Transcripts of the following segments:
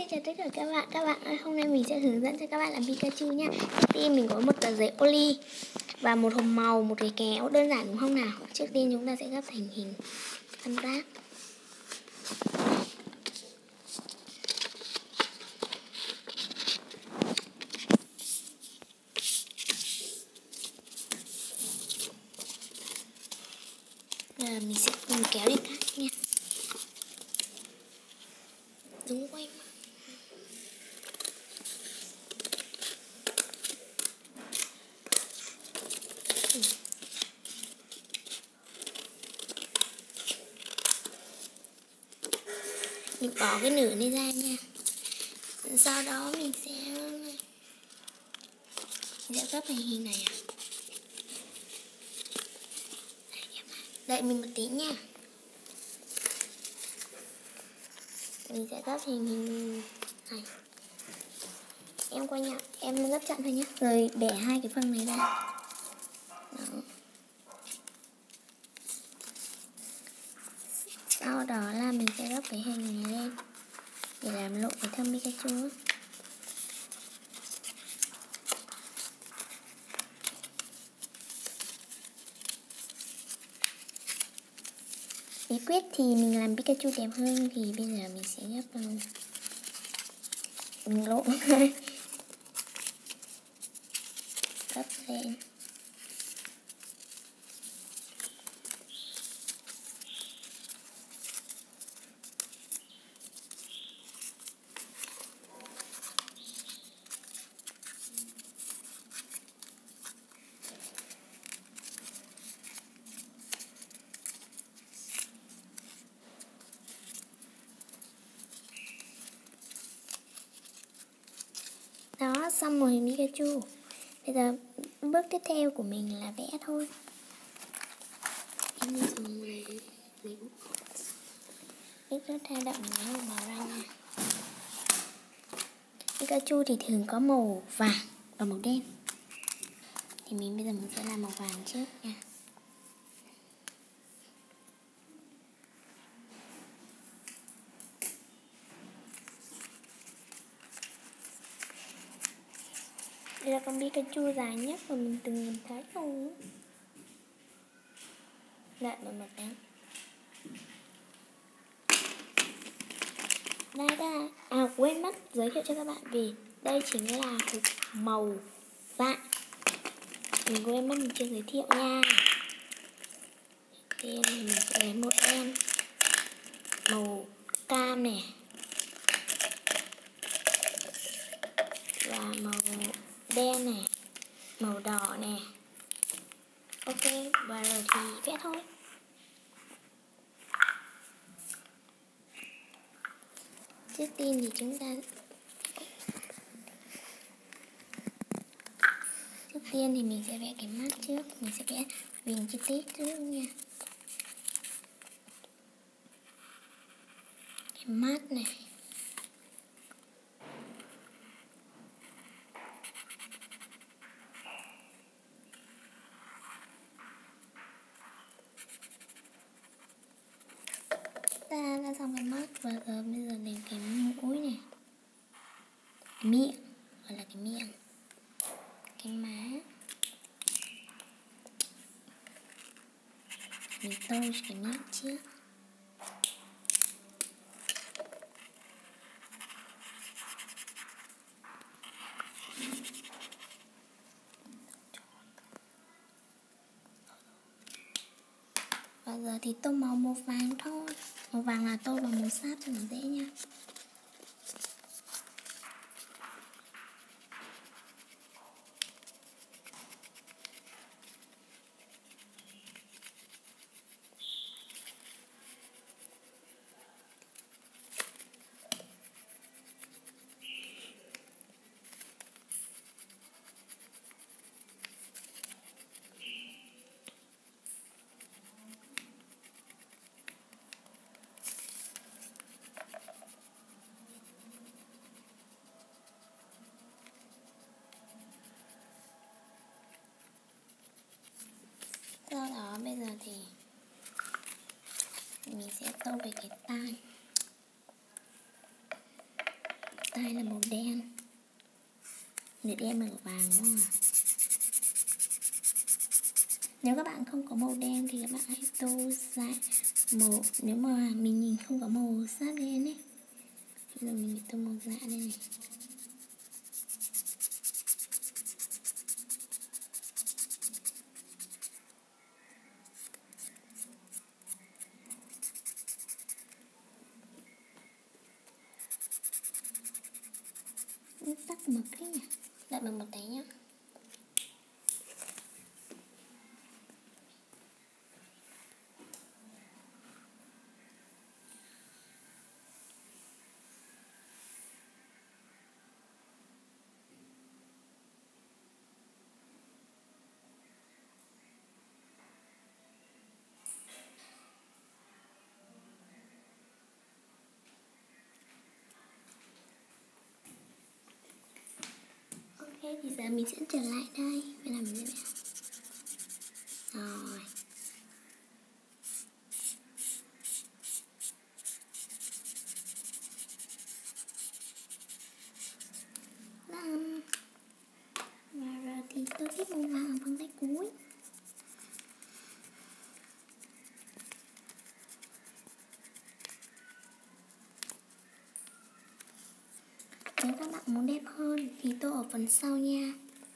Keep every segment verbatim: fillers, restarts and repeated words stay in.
chào tất cả các bạn. Các bạn ơi, hôm nay mình sẽ hướng dẫn cho các bạn làm Pikachu nha. Trước tiên mình có một tờ giấy Oli và một hộp màu, một cái kéo, đơn giản đúng không nào? Trước tiên chúng ta sẽ gấp thành hình tam giác. Giờ mình sẽ cùng kéo để cắt nha. Đúng quay mặt. Mình bỏ cái nửa này ra nha. Sau đó mình sẽ mình sẽ gấp thành hình này à. Đợi mình một tí nha. Mình sẽ gấp thành hình này. Em quay nhá, em gấp chậm thôi nhé. Rồi để hai cái phần này ra. Đó. Sau đó là mình sẽ gấp cái hình này lên để làm lộ cái thân Pikachu á. Bí quyết thì mình làm Pikachu đẹp hơn thì bây giờ mình sẽ gấp um, mình lộ gấp lên. Đó, xong rồi Pikachu. Bây giờ bước tiếp theo của mình là vẽ thôi. Em đi dùng này lấy bút. Bước tiếp theo đậm nó màu ra nha. Pikachu thì thường có màu vàng và màu đen. Thì mình bây giờ mình sẽ làm màu vàng trước nha. Đây là con Pikachu dài nhất mà mình từng nhìn thấy luôn. Đợi một mặt đó. Đây đây. À quên mất giới thiệu cho các bạn vì đây chính là hộp màu vàng. Mình quên mất mình chưa giới thiệu nha. Đầu tiên mình sẽ lấy một em màu cam này và màu đen này, màu đỏ này. Ok, và rồi thì vẽ thôi. Trước tiên thì chúng ta Trước tiên thì mình sẽ vẽ cái mắt trước. Mình sẽ vẽ viền chi tiết trước nha. Cái mắt này. Ta đã xong cái mắt và giờ bây giờ đến cái mũi này. Cái miệng, gọi là cái miệng. Cái má. Mình tô cái miệng trước. Và giờ thì tô màu màu vàng thôi. Màu vàng là tô vào màu sáp cho nó dễ nha. Sau đó bây giờ thì mình sẽ tô về cái tai. tay là màu đen. Để đen màu vàng đúng không ạ? Nếu các bạn không có màu đen thì các bạn hãy tô lại màu. Nếu mà mình nhìn không có màu sắc đen ấy, bây giờ mình tô màu dạ đây này. Tắt mực đấy nhỉ. Đợi bằng một tí nhé. Ok, thì giờ mình sẽ trở lại đây. Bây giờ mình sẽ vẽ. Rồi. Năm. Và rồi thì tôi viết màu vàng bằng tay cuối. Nếu các bạn muốn đẹp hơn thì tô ở phần sau nha.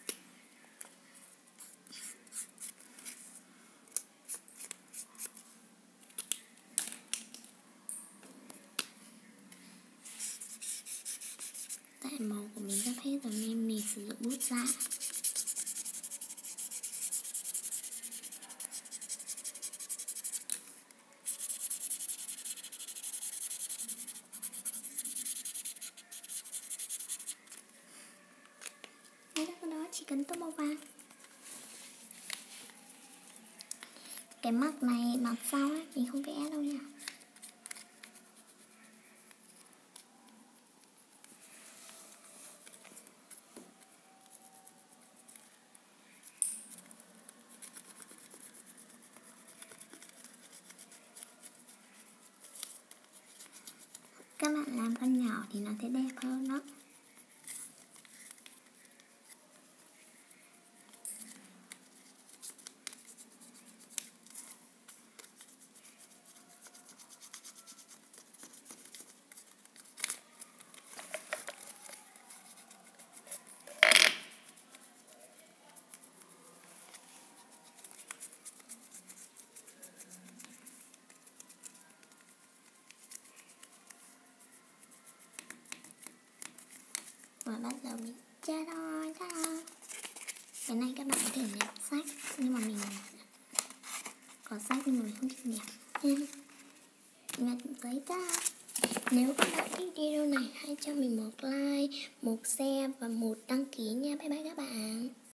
Tại màu của mình sắp hết rồi nên mình sử dụng bút dạ. Ngay sau đó chỉ cần tô màu vàng. Cái mắt này mặt sau ấy mình không vẽ đâu nha. Các bạn làm con nhỏ thì nó sẽ đẹp hơn đó. Và bắt đầu mình cha đôi ta. Cái này các bạn có thể nhặt sách, nhưng mà mình có sách nhưng mà mình không chịu nhặt. Nhặt giấy ta. Nếu các bạn thích video này hãy cho mình một like, một share và một đăng ký nha. Bye bye các bạn.